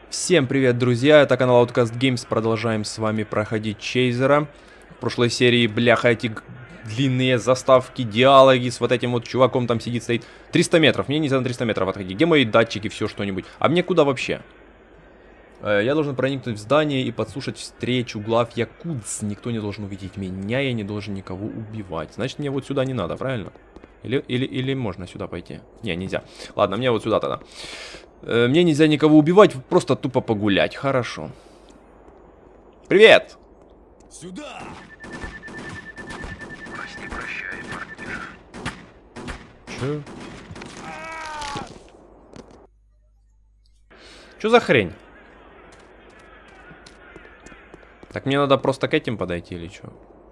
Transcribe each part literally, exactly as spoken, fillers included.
Всем привет, друзья, это канал Outcast Games, продолжаем с вами проходить Чейзера. В прошлой серии, бляха, эти длинные заставки, диалоги с вот этим вот чуваком там сидит, стоит. триста метров, мне нельзя на триста метров отходить. Где мои датчики, все что-нибудь? А мне куда вообще? Я должен проникнуть в здание и подслушать встречу глав якудз. Никто не должен увидеть меня, я не должен никого убивать. Значит, мне вот сюда не надо, правильно? Или, или, или можно сюда пойти? Не, нельзя. Ладно, мне вот сюда тогда. Мне нельзя никого убивать, просто тупо погулять. Хорошо. Привет! Сюда! Прости, прощай, парниша. Чё? Чё за хрень? Так мне надо просто к этим подойти или чё?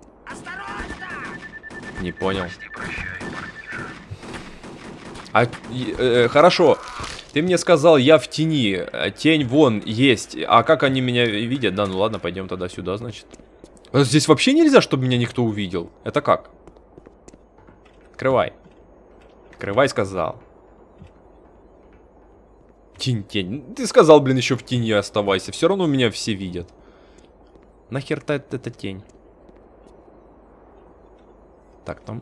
Не понял. Прости, прощай, парниша. А, э, хорошо. Ты мне сказал, я в тени. Тень вон есть. А как они меня видят? Да, ну ладно, пойдем тогда сюда, значит. А здесь вообще нельзя, чтобы меня никто увидел. Это как? Открывай. Открывай, сказал. Тень, тень. Ты сказал, блин, еще в тени оставайся. Все равно меня все видят. Нахер-то это тень? Так, там...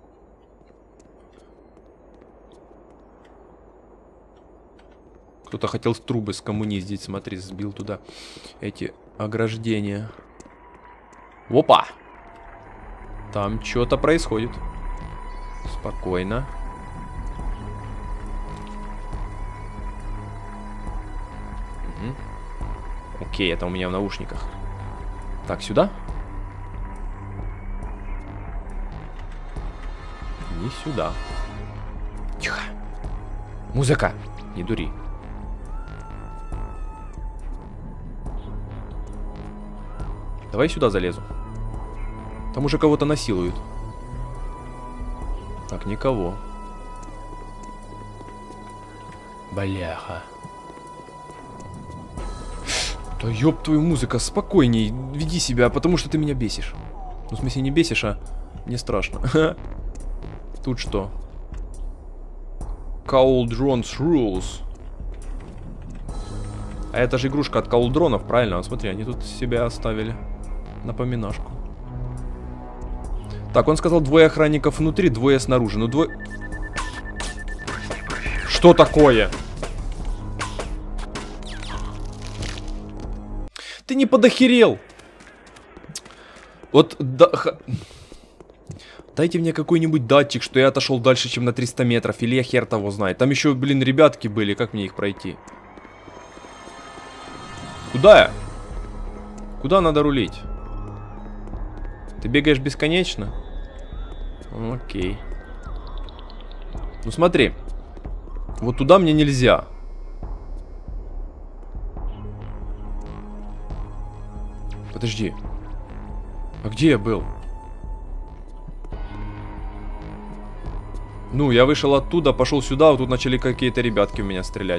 Кто-то хотел с трубы скоммуниздить, смотри, сбил туда эти ограждения. Опа! Там что-то происходит. Спокойно. Угу. Окей, это у меня в наушниках. Так, сюда? Не сюда. Тихо. Музыка. Не дури. Давай сюда залезу. Там уже кого-то насилуют. Так, никого. Бляха. Да ёб твою, музыка, спокойней. Веди себя, потому что ты меня бесишь. Ну, в смысле, не бесишь, а мне страшно. Тут что? Cauldron's Rules. А это же игрушка от каулдронов, правильно? Вот смотри, они тут себя оставили. Напоминашку. Так, он сказал, двое охранников внутри, двое снаружи. Ну, двое... Что такое? Ты не подохерел? Вот, да... Х... Дайте мне какой-нибудь датчик, что я отошел дальше, чем на триста метров. Или я хер того знает. Там еще, блин, ребятки были. Как мне их пройти? Куда я? Куда надо рулить? Ты бегаешь бесконечно? Окей. Ну смотри. Вот туда мне нельзя. Подожди. А где я был? Ну, я вышел оттуда, пошел сюда, вот тут начали какие-то ребятки в меня стрелять.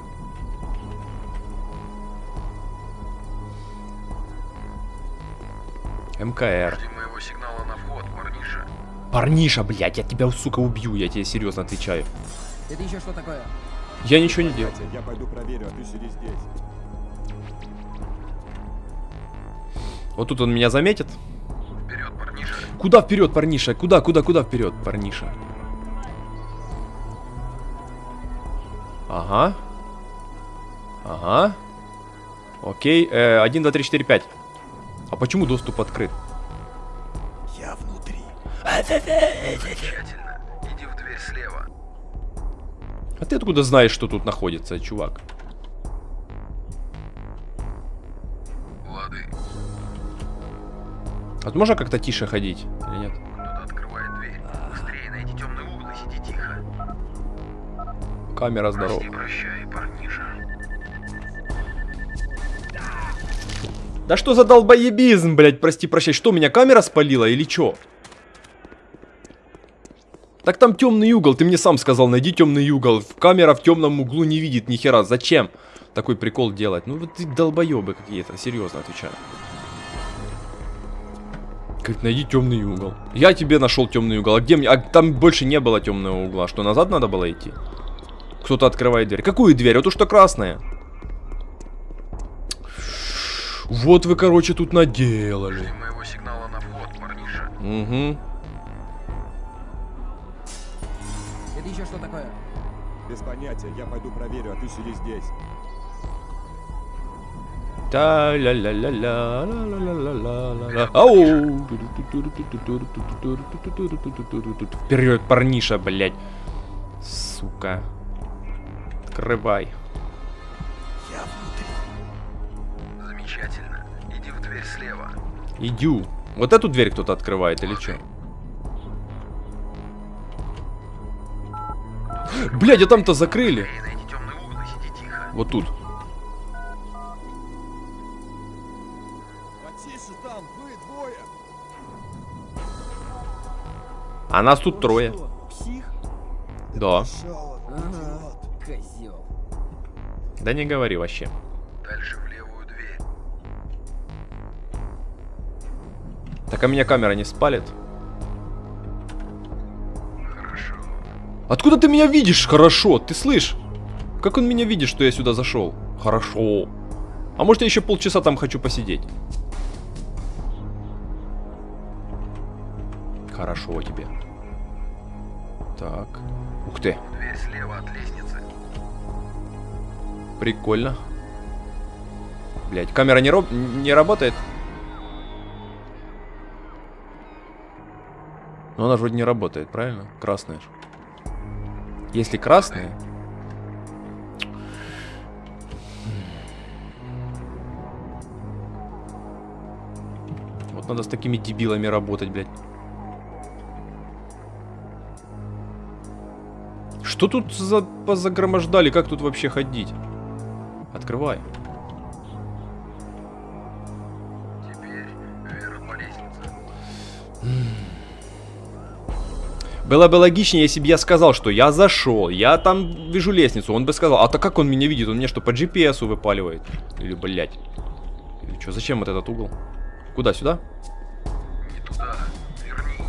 МКР. Жди моего сигнала на вход, парниша. Парниша, блядь, я тебя, сука, убью, я тебе серьезно отвечаю. Это еще что такое? Я ничего не делал. Я пойду проверю, а ты сиди здесь. Вот тут он меня заметит. Вперед, парниша. Куда вперед, парниша? Куда, куда, куда вперед, парниша? Ага. Ага. Окей. Э, один, два, три, четыре, пять. А почему доступ открыт? Я внутри. Замечательно. Иди в дверь слева. А ты откуда знаешь, что тут находится, чувак? Лады. А тут можно как-то тише ходить? Или нет? Кто-то открывает дверь. Быстрее найди темный угол и сиди тихо. Камера здорова. Прости, прощай, парниша. Да что за долбоебизм, блядь, прости, прощай. Что, меня камера спалила или чё? Так там темный угол, ты мне сам сказал, найди темный угол. Камера в темном углу не видит ни хера. Зачем такой прикол делать? Ну вот ты долбоебы какие-то, серьезно отвечаю. Как найди темный угол. Я тебе нашел темный угол. А где мне? А там больше не было темного угла. Что, назад надо было идти? Кто-то открывает дверь. Какую дверь? Вот то, что красная. Вот вы, короче, тут наделали. Жди моего сигнала на вход, парниша. Угу. Это еще что такое? Без понятия, я пойду проверю, а ты сиди здесь. та ля ля ля ля ля ля ля ля ля. Ау! Вперед, парниша, блядь. Сука. Открывай. Я внутри. Замечательно. Иди в дверь слева. Идю. Вот эту дверь кто-то открывает или что? Блядь, а там-то закрыли. Эй, найди темный угол и сиди тихо. Вот тут. Потише там, вы двое. А нас тут трое. Псих? Да. Пошел, Ага. Козел. Да не говори вообще. Дальше в левую дверь. Так, а меня камера не спалит? Хорошо. Откуда ты меня видишь? Хорошо, ты слышь? Как он меня видит, что я сюда зашел? Хорошо. А может я еще полчаса там хочу посидеть? Хорошо тебе. Так. Ух ты. Дверь слева от лестницы. Прикольно. Блять, камера не, роб... не работает. Но она же вроде не работает, правильно? Красная же. Если красная... Вот надо с такими дебилами работать, блядь. Что тут за позагромождали? Как тут вообще ходить? Открывай. Теперь вверх по лестнице. Было бы логичнее, если бы я сказал, что я зашел, я там вижу лестницу. Он бы сказал, а то как он меня видит? Он мне что, по джи пи эсу выпаливает? Или, блядь. Или что, зачем вот этот угол? Куда, сюда? Не туда. Верни.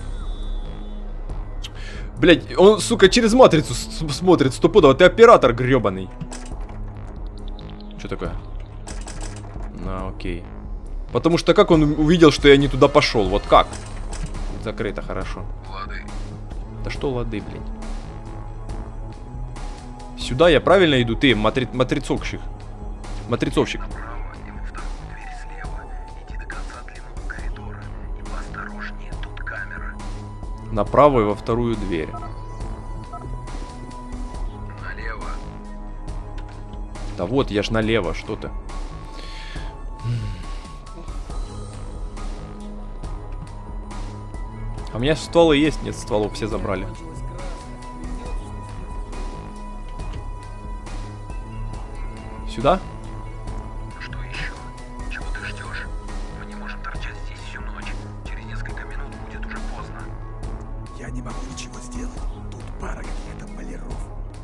Блядь, он, сука, через матрицу с- смотрит стопудово. Ты оператор гребаный. Что такое? На, окей. Потому что как он увидел, что я не туда пошел? Вот как? Закрыто, хорошо. Лады. Да что лады, блядь? Сюда я правильно иду? Ты, матри... матрицовщик. Матрицовщик. Направо и во вторую дверь слева. Иди до конца длинного коридора. И поосторожнее, тут камера. Направо и во вторую дверь. Налево. Да вот, я ж налево, что ты? А у меня стволы есть? Нет стволов, все забрали. Кончилась краска. Сюда? Ну что еще? Чего ты ждешь? Мы не можем торчать здесь всю ночь. Через несколько минут будет уже поздно. Я не могу ничего сделать. Тут пара каких-то маляров.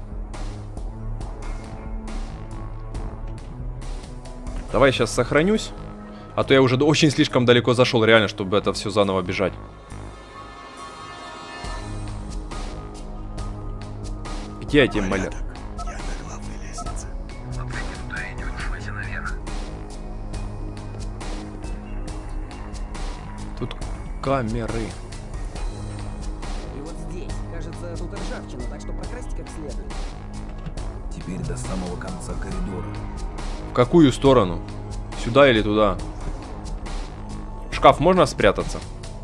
Давай я сейчас сохранюсь. А то я уже очень слишком далеко зашел, реально, чтобы это все заново бежать. Где эти маляр? Порядок. Я на главной лестнице. Смотри, не туда и не вышивайся наверх. Тут камеры. И вот здесь, кажется, тут ржавчина, так что прокрасьте как следует. Теперь до самого конца коридора. В какую сторону? Сюда или туда? В шкаф можно спрятаться?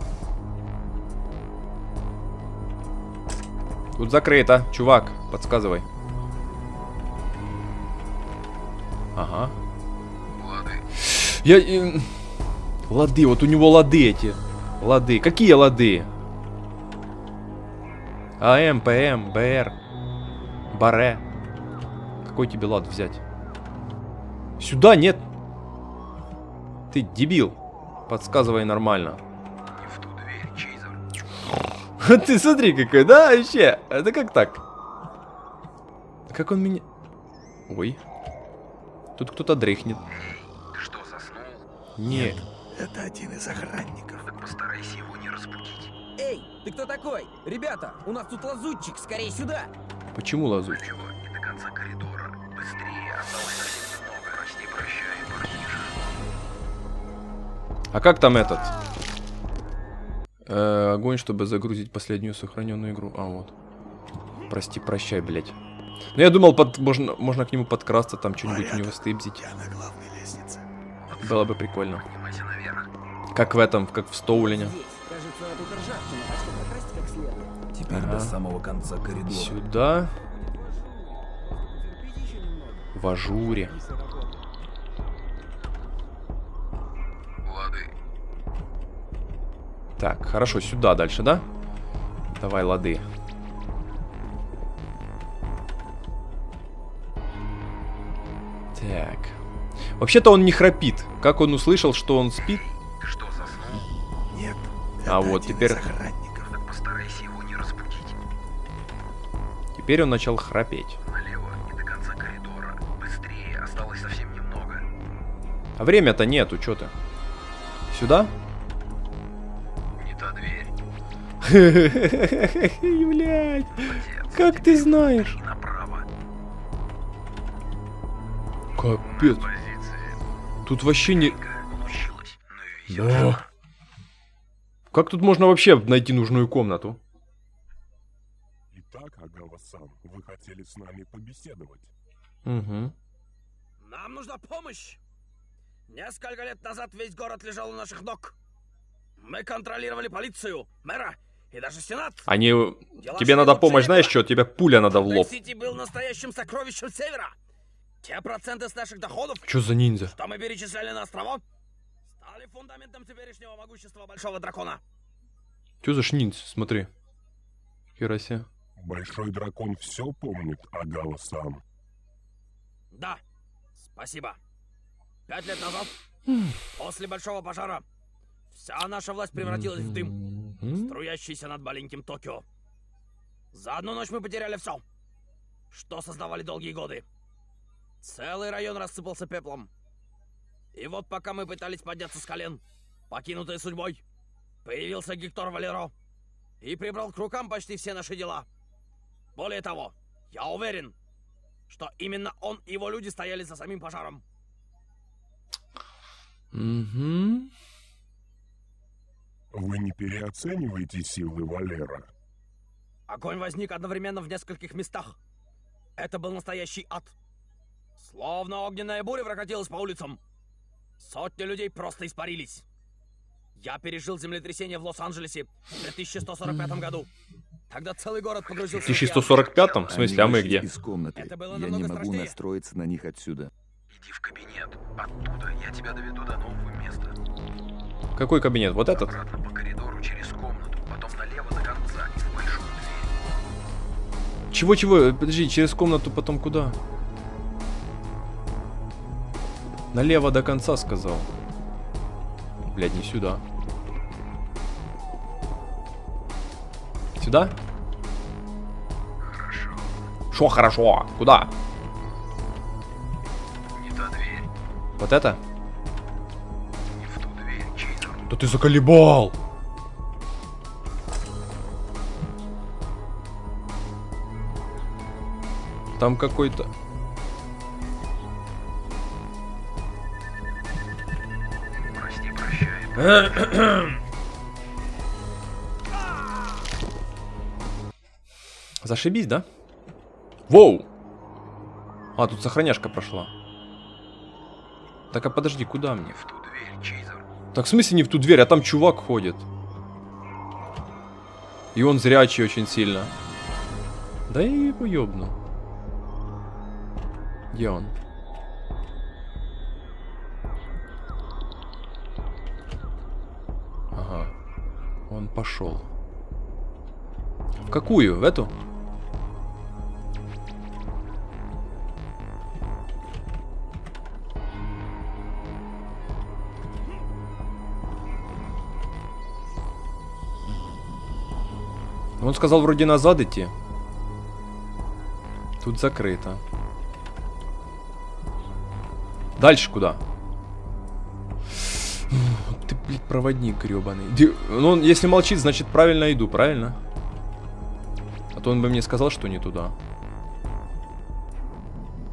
Тут закрыто, чувак, подсказывай. Ага. Лады. Я... э, Лады, вот у него лады эти. Лады. Какие лады? АМ, ПМ, БР. Баре. Какой тебе лад взять? Сюда нет. Ты дебил. Подсказывай нормально. Не в ту дверь, Чейзер. Ты смотри какой, да, вообще? Это как так? Как он меня... Ой. Тут кто-то дрыхнет. Ты что, заснул? Не. Это один из охранников. Так постарайся его не разбудить. Эй, ты кто такой? Ребята, у нас тут лазутчик, скорее сюда. Почему лазут? Чего? Не до конца коридора. Быстрее, осталось совсем немного. Прости, прощай, парниша. А как там этот? Э, огонь, чтобы загрузить последнюю сохраненную игру. А, вот. Прости, прощай, блядь. Ну, я думал, под, можно, можно к нему подкрасться, там что-нибудь у него стыбзить. Я на главной лестнице. Было бы прикольно. Поднимайся наверх. Как в этом, как в Стоулине. Здесь, кажется, тут ржавчина, так что прокрасьте как следует. Теперь Ага. до самого конца коридора. Сюда. Терпите еще немного. В ажуре. Лады. Так, хорошо, сюда дальше, да? Давай, лады. Так. Вообще-то он не храпит. Как он услышал, что он спит? Ты что, заснул? Нет. А это вот один теперь- из охранников. Так постарайся его не разбудить. Теперь он начал храпеть. Налево и до конца коридора. Быстрее, осталось совсем немного. А время-то нету, чё ты? Сюда? Не та дверь. Блядь, Молодец. как ты знаешь? И направо. Капец. Позиции. Тут вообще не... Получилось. Ну и везёшь. Да. Как тут можно вообще найти нужную комнату? Итак, Агава-сан, вы хотели с нами побеседовать? Угу. Нам нужна помощь. Несколько лет назад весь город лежал у наших ног. Мы контролировали полицию, мэра и даже сенат. Они... Дела Тебе шли надо лучше помощь, некуда. знаешь что? Тебе пуля надо в лоб. Сити был настоящим сокровищем севера. Те проценты с наших доходов, Чё за ниндзя? что мы перечисляли на острова, стали фундаментом теперешнего могущества Большого Дракона. Чё за шниндз? Смотри. Херосе. Большой дракон все помнит, Агава-сан. Да, спасибо. Пять лет назад, после большого пожара, вся наша власть превратилась в дым, струящийся над маленьким Токио. За одну ночь мы потеряли все, что создавали долгие годы. Целый район рассыпался пеплом. И вот пока мы пытались подняться с колен, покинутые судьбой, появился Гектор Валеро и прибрал к рукам почти все наши дела. Более того, я уверен, что именно он и его люди стояли за самим пожаром. Угу. Вы не переоцениваете силы Валера. Огонь возник одновременно в нескольких местах. Это был настоящий ад. Словно огненная буря прокатилась по улицам. Сотни людей просто испарились. Я пережил землетрясение в Лос-Анджелесе в две тысячи сто сорок пятом году. Тогда целый город В погрузился тысяча в сто океан. сорок пятом? В смысле, а Они мы вышли где? из комнаты. Это было Я намного не могу страшнее. настроиться на них отсюда. Иди в кабинет. Оттуда я тебя доведу до нового места. Какой кабинет? Вот этот? Обратно по коридору через комнату, потом налево до конца и в большую дверь. Чего-чего? Подожди, через комнату потом куда? Налево до конца сказал. Блядь, не сюда. Сюда? Хорошо. Шо хорошо? Куда? Не та дверь. Вот это? Не в ту дверь, Чейзер. Да ты заколебал! Там какой-то... Прости, прощай. Зашибись, да? Воу! А, тут сохраняшка прошла. Так, а подожди, куда мне? В ту дверь, Чейзер. Так в смысле не в ту дверь, а там чувак ходит. И он зрячий очень сильно. Да я его ёбну. Где он? Ага. Он пошел. В какую? В эту? Он сказал вроде назад идти. Тут закрыто. Дальше куда? Ты, блядь, проводник гребаный. Ди- Ну, он, если молчит, значит правильно иду, правильно? А то он бы мне сказал, что не туда.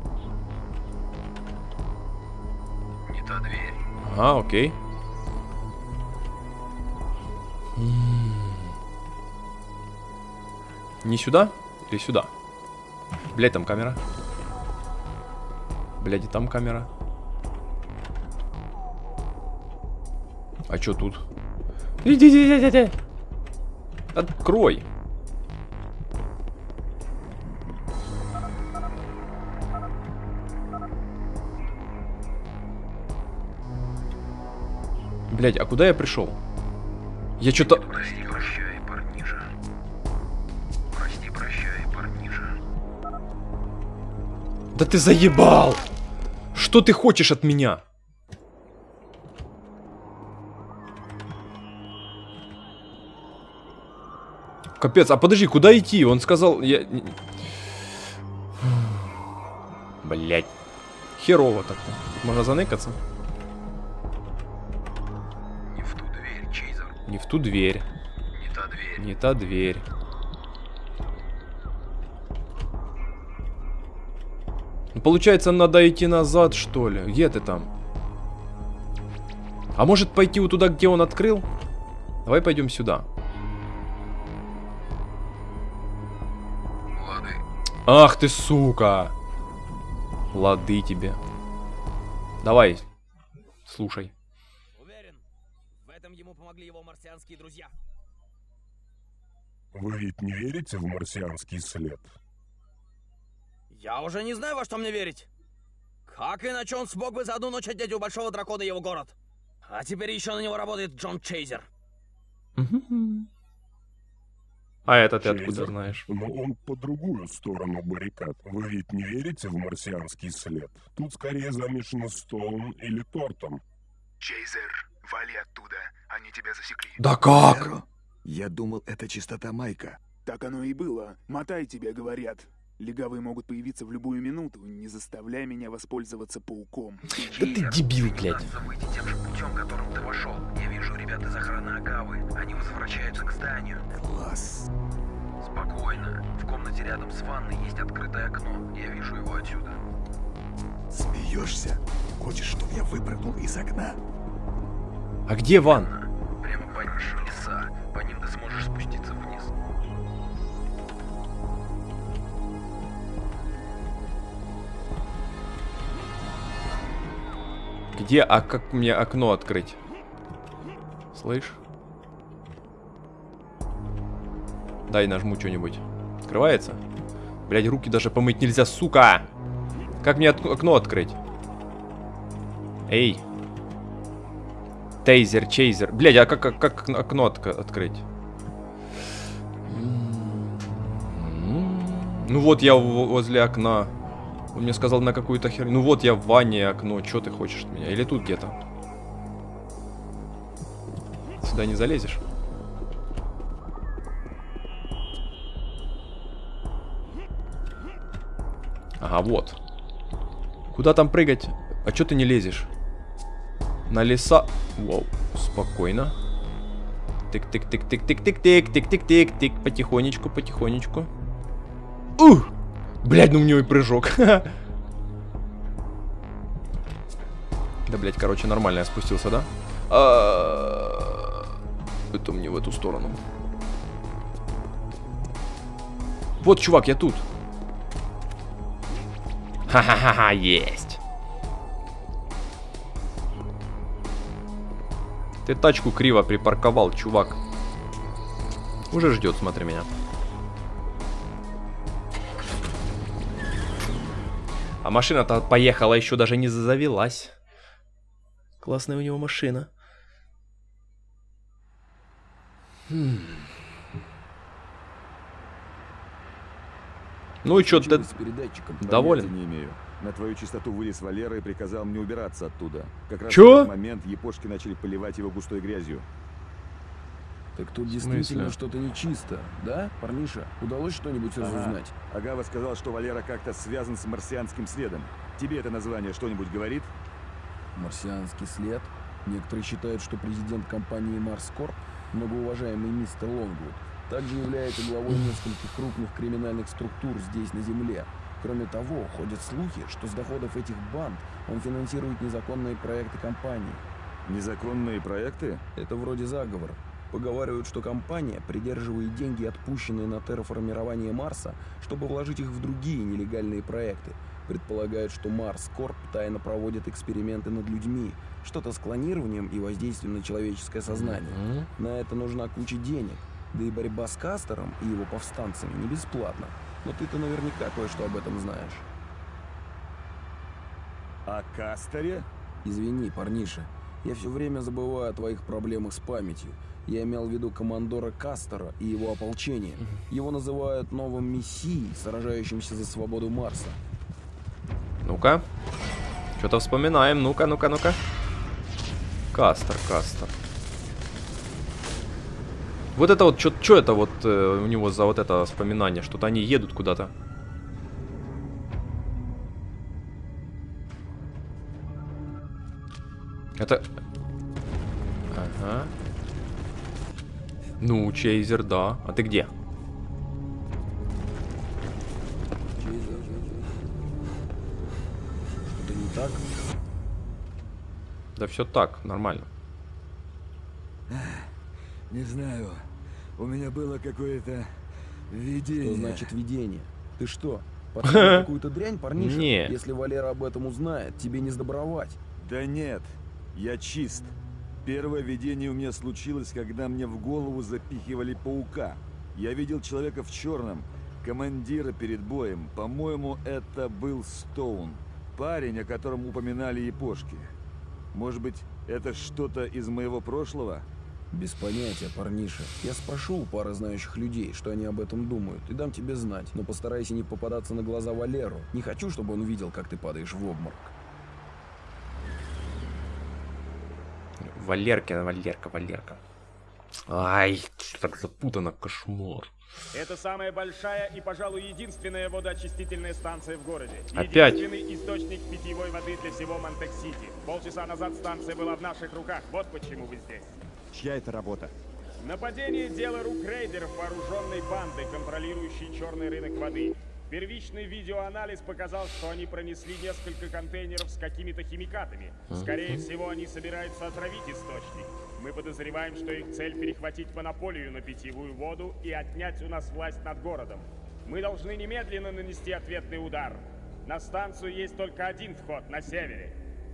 Не та дверь. Ага, окей. Не сюда? Или сюда? Блядь, там камера. Блядь, и там камера. А чё тут? Иди, иди, иди, иди. Открой. Блядь, а куда я пришел? Я что-то... Прости, прощай, парниша. Прости, прощай, парниша. Да ты заебал! Что ты хочешь от меня? Капец, а подожди, куда идти? Он сказал, я... Блядь. Херово так-то. Можно заныкаться? Не в ту дверь, Чейзер. Не в ту дверь. Не та дверь. Не та дверь. Ну, получается, надо идти назад, что ли? Где ты там? А может пойти вот туда, где он открыл? Давай пойдем сюда. Лады. Ах ты, сука! Лады тебе. Давай, слушай. Уверен, в этом ему помогли его марсианские друзья. Вы ведь не верите в марсианский след? Я уже не знаю, во что мне верить. Как иначе он смог бы за одну ночь отнять у Большого Дракона его город? А теперь еще на него работает Джон Чейзер. А это ты Чейзер? откуда знаешь? Но он по другую сторону баррикад. Вы ведь не верите в марсианский след? Тут скорее замешаны Стоун или Тортон. Чейзер, вали оттуда. Они тебя засекли. Да как? Эро? Я думал, это чистота Майка. Так оно и было. Мотай, тебе говорят. Легавые могут появиться в любую минуту. Не заставляй меня воспользоваться пауком. Да ты дебил, блядь. Удастся выйти тем же путем, которым ты вошел. Я вижу ребят из охраны Агавы. Они возвращаются к зданию. Класс. Спокойно. В комнате рядом с ванной есть открытое окно. Я вижу его отсюда. Смеешься? Хочешь, чтобы я выпрыгнул из окна? А где Ван? Прямо по ним леса. По ним ты сможешь спуститься вниз. Где? А как мне окно открыть? Слышь? Дай нажму что-нибудь. Открывается? Блядь, руки даже помыть нельзя, сука! Как мне от- окно открыть? Эй! Тейзер, чейзер. Блядь, а как, как, как окно отк- открыть? Ну вот я в- возле окна. Он мне сказал на какую-то херню. Ну вот я в ванне окно. Что ты хочешь от меня? Или тут где-то? Сюда не залезешь? Ага, вот. Куда там прыгать? А чё ты не лезешь? На леса... Воу, спокойно. Тык-тык-тык-тык-тык-тык-тык-тык-тык-тык-тык. Потихонечку, потихонечку. Ух! Блядь, ну у него и прыжок. Да, блядь, короче, нормально я спустился, да? А... Это мне в эту сторону. Вот, чувак, я тут. Ха-ха-ха, есть. Ты тачку криво припарковал, чувак. Уже ждет, смотри меня. А машина-то поехала, еще даже не завелась. Классная у него машина. Хм. Ну и что, ты С передатчиком. доволен? Понятия не имею. На твою чистоту вылез Валера и приказал мне убираться оттуда. Как раз Чё? в этот момент япошки начали поливать его густой грязью. Так тут смысле? действительно что-то нечисто, да, парниша? Удалось что-нибудь разузнать? Агава сказал, что Валера как-то связан с марсианским следом. Тебе это название что-нибудь говорит? Марсианский след? Некоторые считают, что президент компании Марскорп, многоуважаемый мистер Лонгвуд, также является главой нескольких крупных криминальных структур здесь, на Земле. Кроме того, ходят слухи, что с доходов этих банд он финансирует незаконные проекты компании. Незаконные проекты? Это вроде заговора. Поговаривают, что компания придерживает деньги, отпущенные на терраформирование Марса, чтобы вложить их в другие нелегальные проекты. Предполагают, что Марс Корп тайно проводит эксперименты над людьми, что-то с клонированием и воздействием на человеческое сознание. Mm-hmm. На это нужна куча денег, да и борьба с Кастером и его повстанцами не бесплатна. Но ты-то наверняка кое-что об этом знаешь. О Кастере? Извини, парниша, я все время забываю о твоих проблемах с памятью. Я имел в виду командора Кастера и его ополчение. Его называют новым мессией, сражающимся за свободу Марса. Ну-ка. Что-то вспоминаем. Ну-ка, ну-ка, ну-ка. Кастер, Кастер. Вот это вот, что это вот э, у него за вот это вспоминание? Что-то они едут куда-то. Это... Ага. Ну, Чейзер, да. А ты где? Чейзер. Что-то не так? Да все так, нормально. Не знаю. У меня было какое-то видение. Что значит видение? Ты что, подсказал какую-то дрянь, парниша? Нет. Если Валера об этом узнает, тебе не сдобровать. Да нет, я чист. Первое видение у меня случилось, когда мне в голову запихивали паука. Я видел человека в черном, командира перед боем. По-моему, это был Стоун. Парень, о котором упоминали япошки. Может быть, это что-то из моего прошлого? Без понятия, парниша. Я спрошу у пары знающих людей, что они об этом думают, и дам тебе знать. Но постарайся не попадаться на глаза Валеру. Не хочу, чтобы он видел, как ты падаешь в обморок. Валерка, Валерка, Валерка. Ай, так запутано, кошмар. Это самая большая и, пожалуй, единственная водоочистительная станция в городе. Опять? Единственный источник питьевой воды для всего Монтек-Сити. Полчаса назад станция была в наших руках. Вот почему вы здесь. Чья это работа? Нападение — дело рук рейдеров вооруженной банды, контролирующей черный рынок воды. Первичный видеоанализ показал, что они пронесли несколько контейнеров с какими-то химикатами. Скорее всего, они собираются отравить источник. Мы подозреваем, что их цель — перехватить монополию на питьевую воду и отнять у нас власть над городом. Мы должны немедленно нанести ответный удар. На станцию есть только один вход — на севере.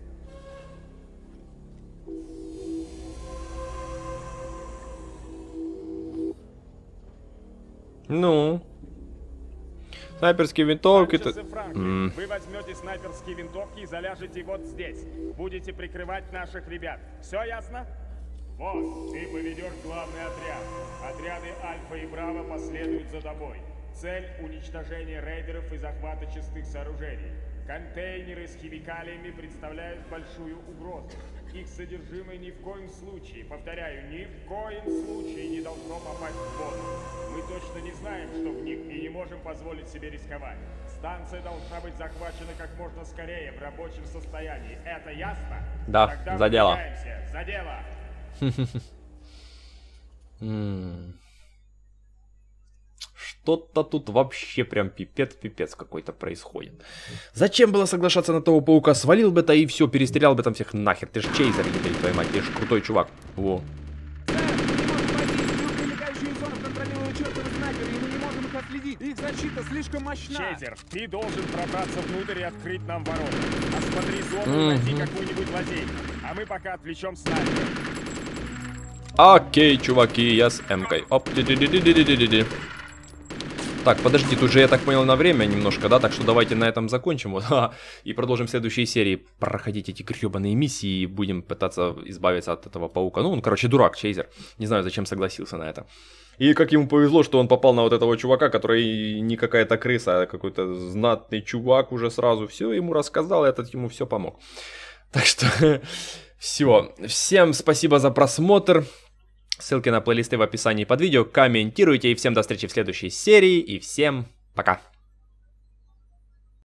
Ну... Снайперские винтовки... Mm. Вы возьмете снайперские винтовки и заляжете вот здесь. Будете прикрывать наших ребят. Все ясно? Вот, ты поведешь главный отряд. Отряды Альфа и Браво последуют за тобой. Цель — уничтожение рейдеров и захвата чистых сооружений. Контейнеры с химикалиями представляют большую угрозу. Их содержимое ни в коем случае, повторяю, ни в коем случае не должно попасть в воду. Мы точно не знаем, что в них, и не можем позволить себе рисковать. Станция должна быть захвачена как можно скорее, в рабочем состоянии. Это ясно? Да, Тогда за дело. За дело. Что-то тут вообще прям пипец-пипец какой-то происходит. Зачем было соглашаться на того паука? Свалил бы-то и все, перестрелял бы там всех нахер. Ты ж Чейзер, или твоя мать, ты ж крутой чувак. Во. Их защита слишком мощна. Чейзер, ты должен пробраться внутрь и открыть нам ворота. Осмотри зону и найди какую-нибудь лазейку. А мы пока отвлечем снайпера. Окей, чуваки, я с эмкой. Оп, ди-ди-ди-ди-ди-ди-ди. Так, подожди, тут же, я так понял, на время немножко, да? Так что давайте на этом закончим. Вот, и продолжим в следующей серии проходить эти гребаные миссии. И будем пытаться избавиться от этого паука. Ну, он, короче, дурак, Чейзер. Не знаю, зачем согласился на это. И как ему повезло, что он попал на вот этого чувака, который не какая-то крыса, а какой-то знатный чувак уже сразу. Все ему рассказал, и этот ему все помог. Так что, все. Всем спасибо за просмотр. Ссылки на плейлисты в описании под видео. Комментируйте. И всем до встречи в следующей серии. И всем пока.